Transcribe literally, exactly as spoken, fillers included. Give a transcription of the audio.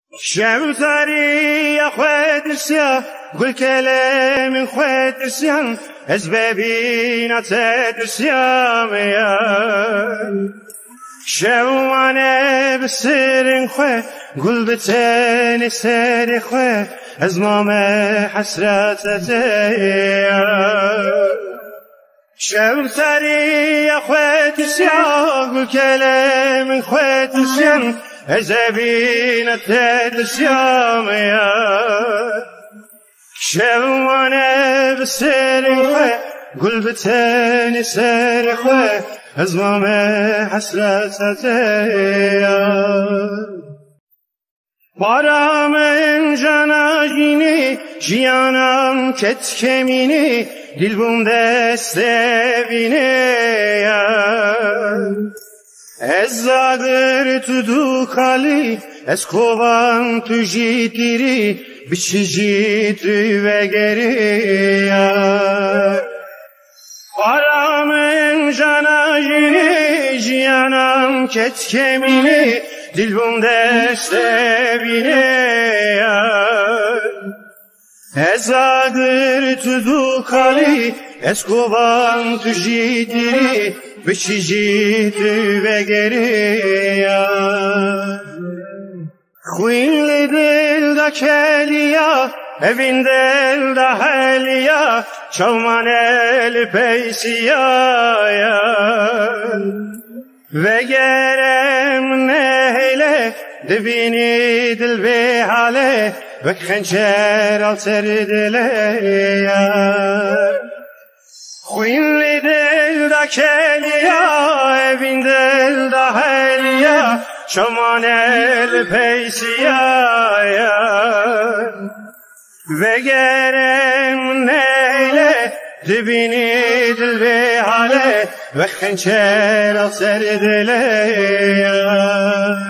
شمتاري يا خوات السيا قل كلام خوات السيا أسبابين تدسيام يا شوانا بالسر خوات قل بتاني سر خوات أزمام حسرات يا شمتاري يا خوات السيا قل كلام خوات السيا أزابين التدسيام يا شوانا بالسر خوات قل بتاني سر خوات أزمام حسرات يا Paramın canajini, jiyanam ketkemini, dilbum destevine ya. Ezzadır tudu kali, eskovan tujitiri, biçicitri ve geri ya. Paramın canajini, jiyanam ketkemini, dilbum destevine ya. Ezadır tudu kali, eskovan tujidiri, biçicitri ve geri ya. Khuyinli dil da keliya, evin del da heliya, çalman el peysiya ya. Ve gerem neyle dibini dil ve hale ve khençer al serdile ya. Khuyinli del da keliya, evin del da heliya, şaman el peysiya ya. Ve gerem neyle dibini dil ve hale ve khençer al serdile ya.